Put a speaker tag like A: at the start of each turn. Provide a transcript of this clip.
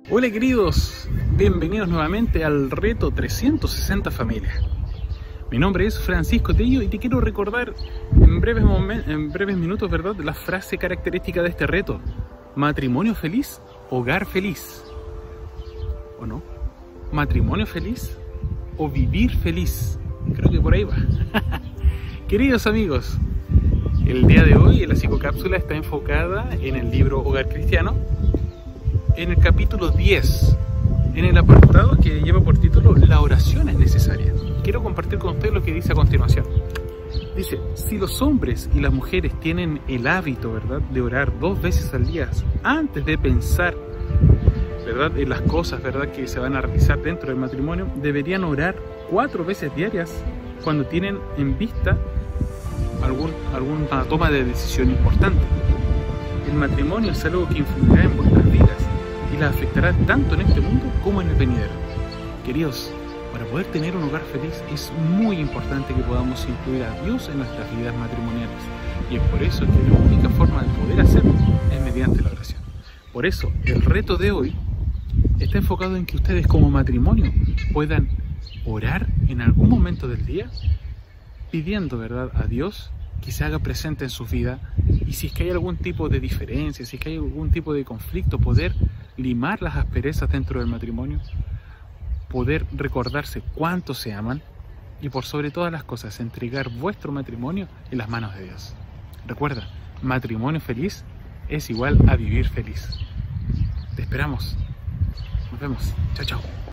A: Hola queridos, bienvenidos nuevamente al reto 360 familia. Mi nombre es Francisco Tello y te quiero recordar en breves minutos, ¿verdad?, la frase característica de este reto: matrimonio feliz, hogar feliz. ¿O no? Matrimonio feliz o vivir feliz. Creo que por ahí va. Queridos amigos, el día de hoy la psicocápsula está enfocada en el libro Hogar Cristiano, en el capítulo 10, en el apartado que lleva por título La oración es necesaria. Quiero compartir con ustedes lo que dice a continuación. Dice: si los hombres y las mujeres tienen el hábito, ¿verdad?, de orar 2 veces al día antes de pensar, ¿verdad?, en las cosas, ¿verdad?, que se van a realizar dentro del matrimonio, deberían orar 4 veces diarias cuando tienen en vista alguna toma de decisión importante. El matrimonio es algo que influirá en vuestras vidas y las afectará tanto en este mundo como en el venidero. Queridos, para poder tener un hogar feliz es muy importante que podamos incluir a Dios en nuestras vidas matrimoniales, y es por eso que la única forma de poder hacerlo es mediante la oración. Por eso el reto de hoy está enfocado en que ustedes como matrimonio puedan orar en algún momento del día pidiendo, ¿verdad?, a Dios que se haga presente en su vida, y si es que hay algún tipo de diferencia, si es que hay algún tipo de conflicto, poder limar las asperezas dentro del matrimonio, poder recordarse cuánto se aman y, por sobre todas las cosas, entregar vuestro matrimonio en las manos de Dios. Recuerda, matrimonio feliz es igual a vivir feliz. Te esperamos. Nos vemos. Chao, chao.